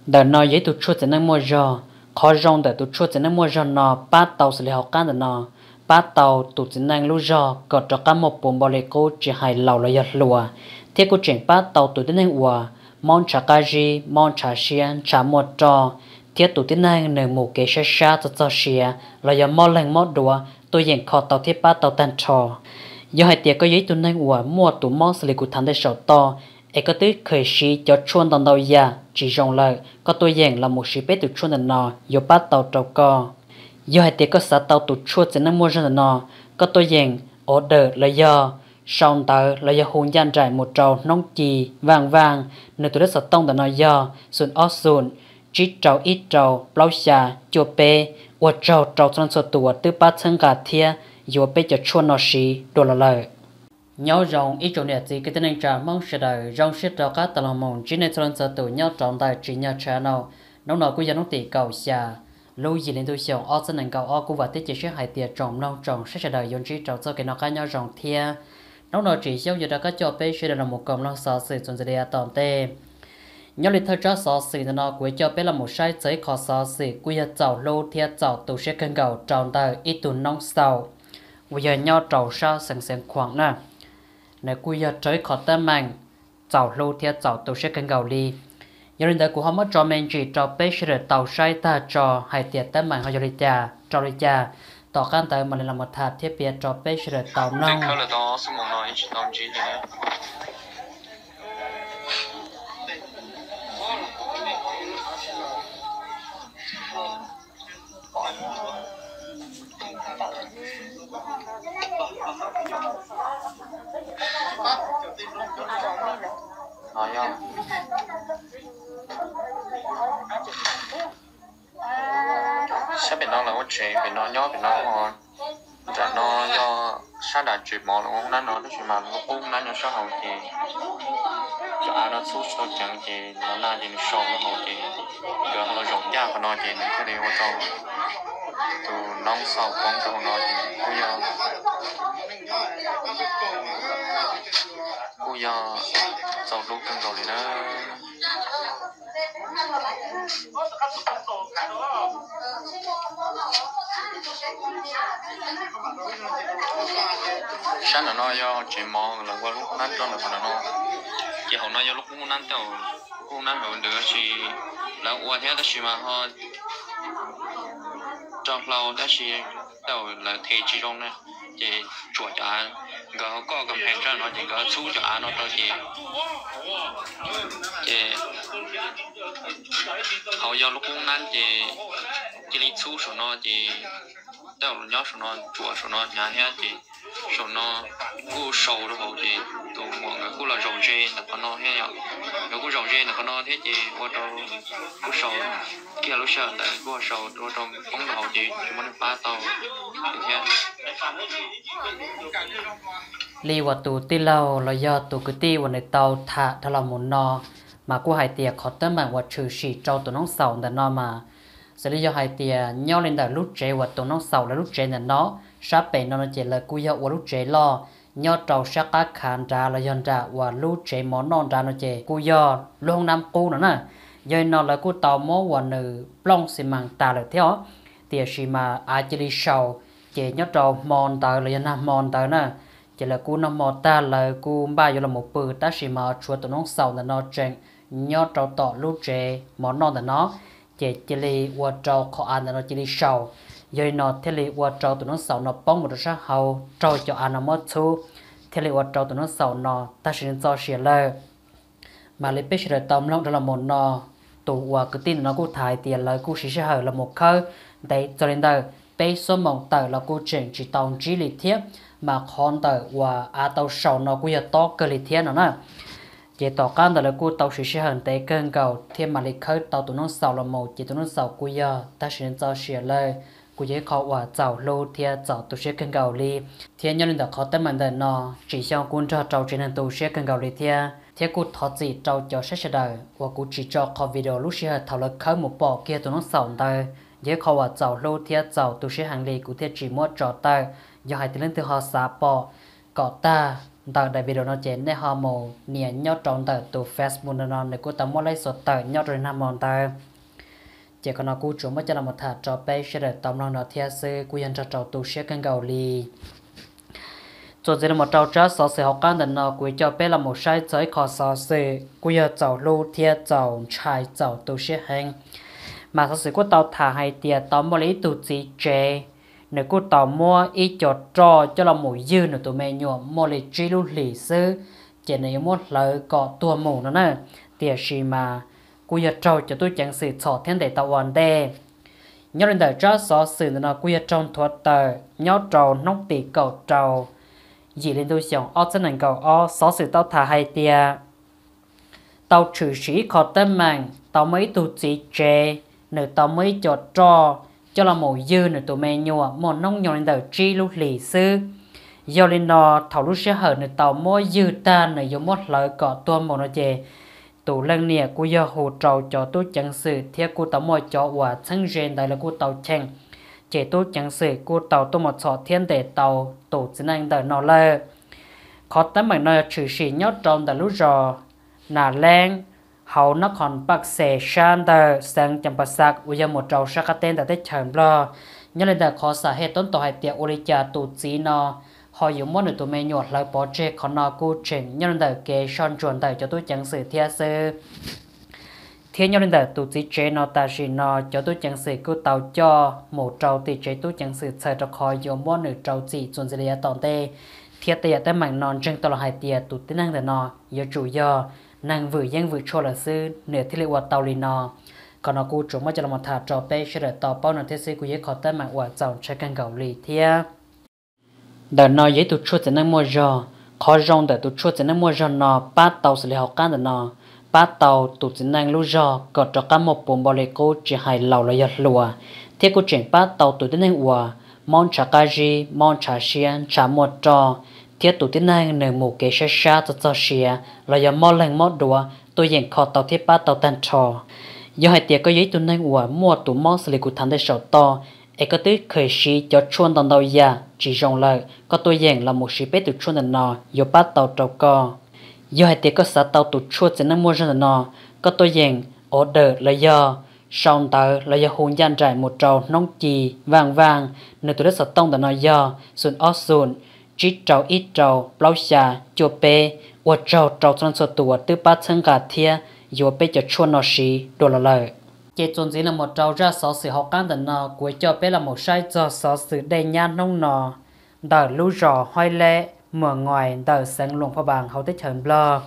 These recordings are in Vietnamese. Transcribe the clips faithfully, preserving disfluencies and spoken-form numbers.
đợt nó giấy tụt chua chỉ năng mua giò khó rong đợt tụt chua chỉ năng mua giò nó bát tàu xử lý học can đợt nó bát tàu tụt chỉ năng lú giò có cho cá một bồn bò lê cô chỉ hay lẩu là giật lùa thiết cô chuyển bát tàu tụt đến năng ua món chả cá gì món chả xiên chả một trò thiết tụt đến năng nửa một cái xa xa cho cho xìa là giật món lành món đùa tôi hiện khó tàu thiết bát tàu tan trò do hai tiệc có giấy tụt năng ua mua tụt món xử lý của thằng để sầu to ấy có tới khởi sĩ cho chuôn tàu đầu ya chỉ rong lại có tôi dạng là một sĩ bé từ chuôn tàu nọ do bắt tàu trâu co do hai tiệc có xã tàu tụt chuôn chỉ năng mua ra tàu nọ có tôi dạng ở đờ là do sòng tàu là do hôn gian trải một trâu nông chì vàng vàng nơi tôi đã xã tông tàu nọ do xuân ót xuân chỉ trâu ít trâu lâu xà chua bê và trâu trâu trong số tuổi từ ba thân cả thia do bé cho chuôn nọ sĩ đồ là lời nhau rong ít chỗ này thì cái tên trả mong sẽ đời rong sẽ cho các tàu mong chỉ nên cho nên tự nhau trọng tài chỉ nhau channel nông nọ của dân nông tỷ cầu xà lưu gì lên tôi xong ở trên nền cầu ở của vật tiết chỉ sẽ hại tiệt trọng nông trọng sẽ sẽ đời dân trí trọng cho cái nó cá nhau rong thia nông nọ chỉ sau giờ đã có cho bé sẽ là một cộng nông sở sự chuẩn bị toàn tê nhau lịch thời cho sở sự nó của cho bé là một sai giấy khó sở sự của giờ giàu lâu thia giàu tổ sẽ cân cầu trọng tài ít tuần nông sau bây giờ nhau trầu sao sẵn sàng khoảng nè nếu cúi giờ trời khó tâm mạnh giàu lâu theo giàu tôi sẽ cần gạo đi giờ đến đây của họ mất cho mình chỉ cho bé sẽ tàu sai ta cho hai tiệt tâm mạnh họ cho đi cha cho đi cha tỏ can tới mà làm một thạt thiết bị cho bé sẽ tàu nông nói không? Sao bên đó là một chuyện, bên đó nhỏ bên đó ngon. Dạ nó do sao đã chuyển mỏ là không nó nó chuyển mà nó cũng nó sao hậu thì cho ai nó xuất xuất chẳng thì nó là thì nó sâu nó hậu thì giờ nó rộng ra của nó thì nó cái điều cho từ nông sau con cho nó thì bây giờ bây giờ sau lúc cần rồi thì nó sáng là nó do chuyện mò là qua lúc nắn cho là phần nó chỉ hậu nó do lúc cũng nắn tàu cũng nắn hậu được thì là qua thế đó thì mà họ trong lâu đó thì tàu là thể chỉ trong này thì chuột trả có có cầm hàng cho nó thì có số trả nó thôi thì thì họ do lúc cũng nắn thì chỉ đi số số nó thì tàu nhớ số nó chuột số nó nhà thế thì số nó cú sầu đó hậu thì tụ mọi người cú là rồng rê là con nó thế nhở nếu cú rồng rê là con nó thế thì qua đâu cú sầu kia lúc sau tại cú sầu qua trong bóng hậu thì chúng mình phá tàu thế li wa tu ti lao là do tu cứ ti wa này tàu thả thà là một nò mà cú hai tiệt khó tâm mà wa trừ sĩ trâu tụ nông sầu là nò mà sẽ lý do hai tiệt nhau lên đời lúc trẻ wa tụ nông sầu là lúc trẻ là nó sắp bền nó chỉ là cú yêu wa lúc trẻ lo nhau trâu sắc cá khàn ra là dân ra wa lúc trẻ món non ra nó chỉ cú yêu luôn năm cú nữa nè giờ nó là cú tàu mó wa nữ plong xi măng ta là theo tiệt xi mà ai chỉ đi sầu chỉ nhau trâu mòn tờ là dân nam mòn tờ nè chỉ là cú năm mò ta là cú ba giờ là một bự ta chỉ mà chua tụi nó sầu là nó chèn nhớ trâu tọ lúc trẻ món non là nó chỉ chỉ li qua trâu khó ăn là nó chỉ li sầu giờ nó thế li qua trâu tụi nó sầu nó bông một cái hậu trâu cho ăn nó mất thu thế li qua trâu tụi nó sầu nó ta chỉ nên cho xỉa lơ mà lấy bếp sẽ tóm lông đó là một nó tụ qua cái tin nó cú thải tiền lời cú chỉ sẽ hở là một khơi đấy cho nên đây bếp số mỏng tờ là cú chèn chỉ tòng chỉ li thiết mà con tờ và à tàu sầu nó cũng giờ to cơ li thiết nó nè chỉ tàu can tờ là cú tàu chỉ sẽ hở tới cơn cầu thêm mà lịch khơi tàu tụi nó sầu là một chỉ tụi nó sầu cũng giờ ta sẽ cho xỉa lời cũng dễ khó và giàu lâu thiệt giàu tụi sẽ cơn cầu li thiệt nhân là khó tâm mình đời nó chỉ sau cuốn cho trâu trên tụi sẽ cơn cầu li thiệt thiệt cú thoát gì trâu cho sẽ sẽ đời và cú chỉ cho có video lúc sẽ thảo luận khơi một bộ kia tụi nó sầu đời dễ khó và giàu lâu thiệt giàu tụi sẽ hàng li cũng thiệt chỉ mua trò tay do hai tiếng lên từ họ xả bỏ cọ ta tờ đại video nó chén để họ mù nhẹ nhót trong tờ tụ Facebook nó để cô tao mua lấy số tờ nhót rồi nằm mòn tờ chỉ còn nó cú chúng mới cho là một thà cho bé sẽ để tao nó nó theo sư cú yên cho trâu tụ sẽ cân gạo lì cho nên là một trâu trái sáu sự học căn định nó cú cho bé là một sai tới khó sáu sự cú giờ trâu lưu theo trâu trái trâu tụ sẽ hành mà sáu sự của tao thà hay tiệt tao mua lấy tụ gì chế nếu cô tao mua ít cho trò cho là một dư nữa tụi mình nhuộm mua lấy chi lưu lì sư chỉ nếu một lời có tua mù nữa nè tiệt gì mà cô giờ trò cho tôi chẳng sự thọ thiên để tao hoàn đề nhớ đến đời cho số sự nó cô giờ trong thuật tờ nhớ trò nông tỷ cầu trò gì lên tôi xong ở trên nền cầu ở số sự tao thả hay tiệt tao trừ sĩ khó tâm mạng tao mấy tụ chỉ chế nếu tao mấy cho trò cho là một dư nữa tụi mình nhua một nông nhon đời chi lúc lì sư do lên nó thầu lúc sẽ hở nữa tàu mỗi dư ta nữa giống một lời cọ tuôn một nó chè tụ lần nè cô giờ hồ trầu cho tôi chẳng sự theo cô tàu mỗi cho quả thân gen đây là cô tàu chèn chè tôi chẳng sự cô tàu tôi một sọ thiên để tàu tổ chính anh đời nó lơ khó tấm bằng nơi trừ sĩ nhót trong đời lúc rò nà len hậu nó còn bác sĩ Sander sang chăm bác sắc bây giờ một trâu sắc tên tại tết chờn lo nhớ lên đời khó xả hết tốn tổ hai tiệc Olicha tụ chỉ nó họ dùng món được tụi mình nhọt lại bỏ chế còn nó cô chỉnh nhớ lên đời kế son chuẩn đời cho tôi chẳng sự theo sư thiên nhớ lên đời tụ chỉ chế nó ta chỉ nó cho tôi chẳng sự cô tàu cho một trâu thì chế tôi chẳng sự chơi cho khỏi dùng món được trâu chỉ chuẩn gì là tòn tê thiết tiệc tới mảnh non trên tàu hai tiệc tụ tính năng để nó giờ chủ do nàng vừa dân vừa cho là sư nửa thiết liệu tàu lì nọ còn nó cú chúng mới cho là một thà trò bé sẽ đợi tàu bao nửa thiết sĩ của giới khó tên mạng quả giàu trái căn gạo lì thia đợt nó giấy tụt chua chỉ năng mua giò khó rong đợt tụt chua chỉ năng mua giò nọ ba tàu xử lý học can đợt nọ ba tàu tụt chỉ năng lưu giò cọt cho cá một bồn bò lì cô chỉ hai lẩu là giật lùa thiết cô chuyển ba tàu tụt đến năng ua món chả cá gì món chả xiên chả một trò thiết tụ tiếng này nửa mù kế xa xa cho cho xìa là do mò lần mò đùa tôi dành khó tàu thiết ba tàu tan trò do hai tiệc có giấy tụ này ủa mua tụ mò xử lý của thằng để sầu to ấy có tới khởi sĩ cho chuôn tàu đầu già chỉ rong lại có tôi dành là một sĩ bé tụ chuôn đàn nọ do ba tàu trâu co do hai tiệc có xã tàu tụ chuôn chỉ năng mua ra đàn nọ có tôi dành order là do song tàu là do hôn gian trải một trâu nông chì vàng vàng nửa tụ đất sạt tông đàn nọ do xuân ót xuân chỉ trâu ít trâu bao xa chua bê và trâu trâu trong số tuổi từ ba chân cả thia dù bê cho chuôn nó xí đồ là lời chỉ chuẩn chỉ là một trâu ra sáu sự học căn tận nọ cuối cho bê là một sai cho sáu sự đầy nhan nông nọ đờ lú rò hoai lệ mở ngoài đờ sáng luồng pha bàng hậu tích hờn blo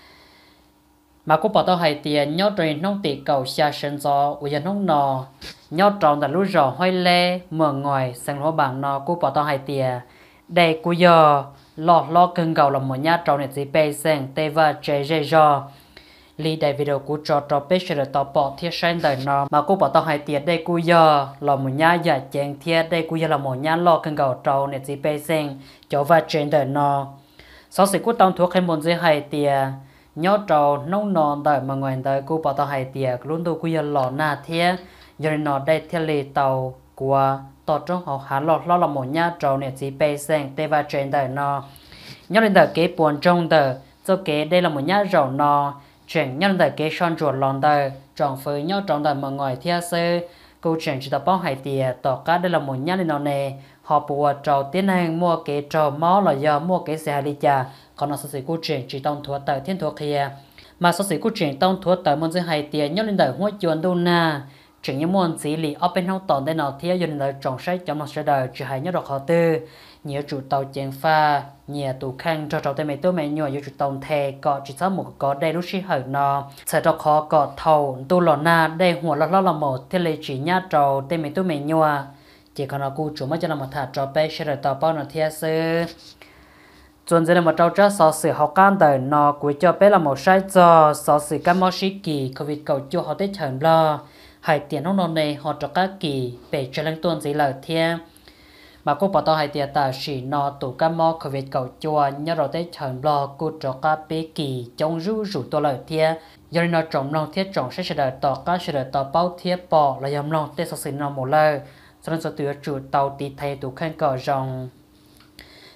mà cô bảo tao hay tiền nhớ rồi nông tỷ cầu xa sân gió của dân nông nọ nhớ tròn đờ lú rò hoai lệ mở ngoài sáng luồng pha bàng nọ cô bảo tao hay tiền đây cú giờ lọt lo cưng gạo là một nhà trâu này chỉ bay sang tây và chế dây do li đại video cú cho cho bé sẽ được tao bỏ thiết sang đời nó mà cú bảo tao hay tiền đây cú giờ là một nhà giả chèn thiết đây cú giờ là một nhà lo cưng gạo trâu này chỉ bay sang cho và trên đời nó sau sự cú tao thuộc hay muốn gì hay tiền nhớ trâu nông non đời mà ngoài đời cú bảo tao hay tiền luôn đâu cú giờ lọ na thiết giờ nó đây thiết li tàu của tao trong họ há lọt lo là một nhà trâu này chỉ bay sang tây và trên đời nó nhớ đến đời kế buồn trong đời cho kế đây là một nhà giàu nó chuyện nhớ đến đời kế son chuột lòn đời tròn phơi nhớ trong đời mà ngoài theo sư câu chuyện chỉ tập bao hải tiề tỏ cá đây là một nhà này nó nè họ bùa trâu tiến hành mua kế trâu máu là do mua kế xe đi chả còn nó sẽ câu chuyện chỉ tông thua đời thiên thuộc kia mà sẽ câu chuyện tông thua đời muốn giữ hải tiề nhớ đến đời hoa chuồn đô na chuyện như muốn chỉ lì ở bên hông tòn đây nào theo dân đời trồng sách trong một số đời chỉ hay nhớ được họ tư nhiều chủ tàu chèn pha nhiều tủ khăn cho trâu tay mày tôi mày nhỏ nhiều chủ tàu thề có chỉ có một có đây lúc xí hở nó sẽ cho khó có thầu tu lò na đâyหัวlo lo là một thế lấy chỉ nhát trâu tay mày tôi mày nhỏ chỉ còn là cô chủ mới cho là một thà trâu bé sẽ được tàu bao nó theo sư chuẩn giờ là một trâu cho sáu sự học can đời nó cuối cho bé là một sai cho sáu sự cam mò xí kỳ covid cầu cho họ tới chẩn lo hai tiền nông nông này họ cho các kỳ về cho lên tuần gì lời thiên mà cô bảo tao hai tiền ta chỉ nó tụ cam mò khởi việc cầu chùa nhớ rồi tới chẩn lo cô cho các bé kỳ trong rú rủ tôi lời thiên giờ nó trồng lòng thiết trồng sẽ sẽ đợi tỏ các sẽ đợi tỏ bao thiết bỏ là dòng lòng tết sau sinh nó một lời cho nên số từ chủ tàu tì thay tụ khăn cỏ rồng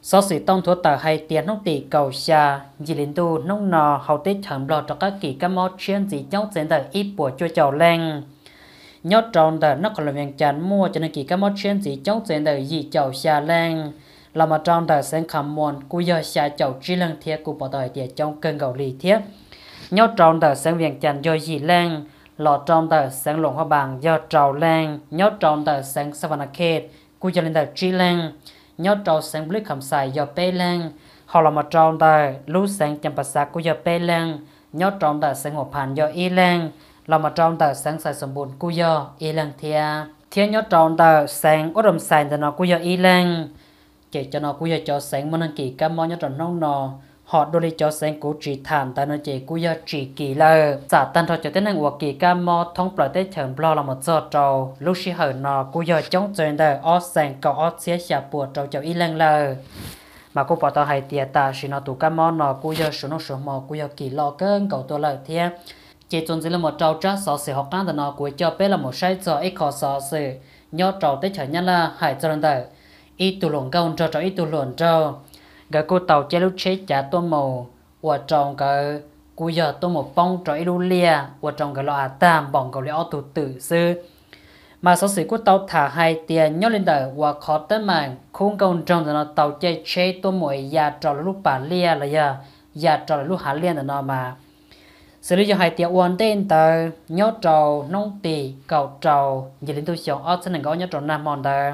số sự tông thua tờ hay tiền nông tỷ cầu xa dì lính tu nông nò hầu tết thầm lọt cho các kỳ các món chuyên gì chống diễn tờ ít của cho chào lên nhớ tròn tờ nó còn là miệng chán mua cho nên kỳ các món chuyên gì chống diễn tờ gì chào xa lên là mà tròn tờ sen khám muôn cú giờ xa chào chi lần thiết của bỏ tờ địa trong cơn gạo lì thiết nhớ tròn tờ sen miệng chán do gì lên lọt tròn tờ sen lồng hoa bằng do trào lên nhớ tròn tờ sen savannah kid cú giờ lên tờ chi lên nhớ trâu sáng blue khẩm xài do bê lang họ là một trâu đời lú sáng chăm bát sắc của do bê lang nhớ trâu đời sáng hộp hàn do y lang là một trâu đời sáng xài sầm bùn của do y lang thia thia nhớ trâu đời sáng ở đầm xài thì nó của do y lang chỉ cho nó của do cho sáng món ăn kỳ cam món nhớ trâu nông nọ họ đôi đi cho sáng của chỉ thản tại nó chỉ của do chỉ kỳ lơ giả tan thôi cho tới năng của kỳ cam món thông bờ tết thường lo là một giờ trâu lúc xí hở nọ của do chống chơi đời ở sáng cầu ở xía xả bùa trâu cho y lang lơ mà cô bảo tao hay tiệt ta chỉ nó tụ cam món nọ của do số nó số mò của do kỳ lo cơn cầu tôi lợi thế chỉ tuần chỉ là một trâu trát sọ sỉ học cán tại nó của cho bé là một sai giờ ít khó sọ sỉ nhớ trâu tết chở nhân là hải cho nên đời ít tụ lồng câu trâu trâu ít tụ lồng trâu cái cô tàu chơi lúc chết trả tôi màu và trong cái cô giờ tôi một bông trời lu lia và trong cái lọ tam bỏng cầu lẽ tụ tự sư mà số sĩ của tàu thả hai tiền nhớ lên đời và khó tới màn khung công trong nó tàu chơi chơi tôi mỗi già trò lúc bà lia là giờ già trò lúc hạ liên là nó mà xử lý cho hai tiền uốn tên tờ nhớ trầu nông tỳ cầu trầu giờ đến tôi chọn ở trên này có nhớ trầu nam mòn tờ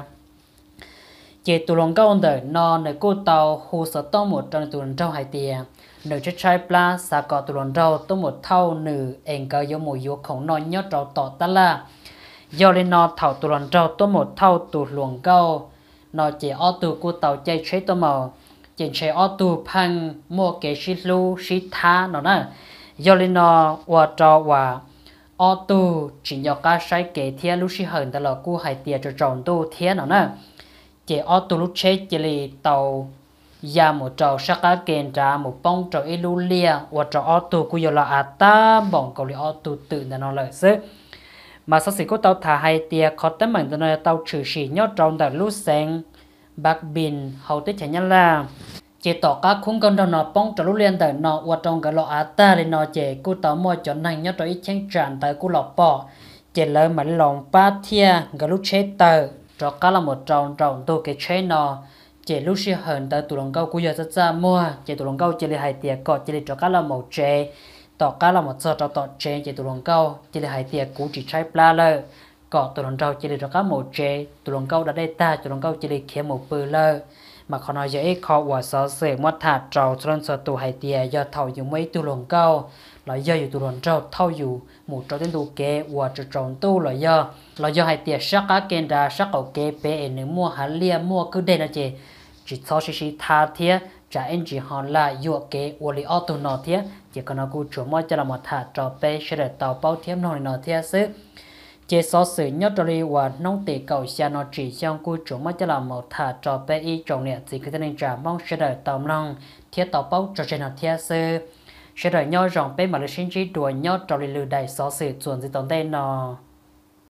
chỉ tụ lòng cao đời nó nơi cô tàu hồ sơ to một trong tụ lòng trâu hai tiền nơi chất trai pla sa cọ tụ lòng trâu to một thau nữ em cơ do mùi vô khổng nó nhớ trâu tỏ ta la do lên nó thảo tụ lòng trâu to một thau tụ lòng cao nó chỉ ở tụ cô tàu chơi chế to màu chỉ chơi ở tụ phăng mua cái xí lu xí tha nó nè do lên nó qua trâu và ở tụ chỉ nhớ cá sai cái thiên lu xí hờn ta là cô hai tiền cho tròn tụ thiên nó nè chỉ ở tu lúc chết chỉ là tàu già một trâu sắc cá kèn trà một bông trâu ilu lia và trâu ở tu cũng là à ta bỏng cầu li ở tu tự là nó lợi sức mà sau khi có tàu thả hai tia khó tấm bằng tàu tàu trừ xì nhớ trâu tại lúc sáng bạc bình hậu tết chẳng nhân là chỉ tỏ các khung con đầu nó bông trâu liên tại nó và trong cái lọ à ta thì nó chỉ cô tàu mua cho năng nhớ trâu ít chén tràn tại cô lọ bỏ chỉ lấy mà lòng ba thia cái lúc chết tờ cho cá là một tròn tròn tôi cái chế nó chỉ lúc xưa hờn tới tụ lòng câu của giờ rất ra mua chỉ tụ lòng câu chỉ là hai tiệt cọt chỉ là cho cá là một chế tỏ cá là một giờ cho tọt chế chỉ tụ lòng câu chỉ là hai tiệt cũ chỉ trái pla lơ cọt tụ lòng câu chỉ là cho cá một chế tụ lòng câu đã đây ta tụ lòng câu chỉ là kia một bự lơ mà còn nói dễ khó và sợ sệt mất thà trâu cho nên sợ tụ hai tiệt do thầu dùng mấy tụ lòng câu là do tụ lòng trâu thầu dùng một trâu đến tụ kế và trâu tròn tu là do là do hai tiệt sắc cá kén ra sắc cầu kế bé nếu mua hạt lia mua cứ đây là chỉ chỉ sau khi chỉ tha thiệt trả anh chỉ họ là dụ kế và li auto nọ thiệt chỉ còn nó cứ chủ mua cho là một thà trò bé sẽ để tàu bao thiếp nọ nọ thiệt sức chỉ sau sự nhất rồi và nông tỷ cầu xa nó chỉ trong cứ chủ mua cho là một thà trò bé y trồng nè chỉ cứ nên trả mong sẽ để tàu nông thiệt tàu bao cho trên nó thiệt sức sẽ để nhau rộng bé mà là sinh trí đùa nhau trò li lừa đại sau sự chuẩn gì tồn đây nọ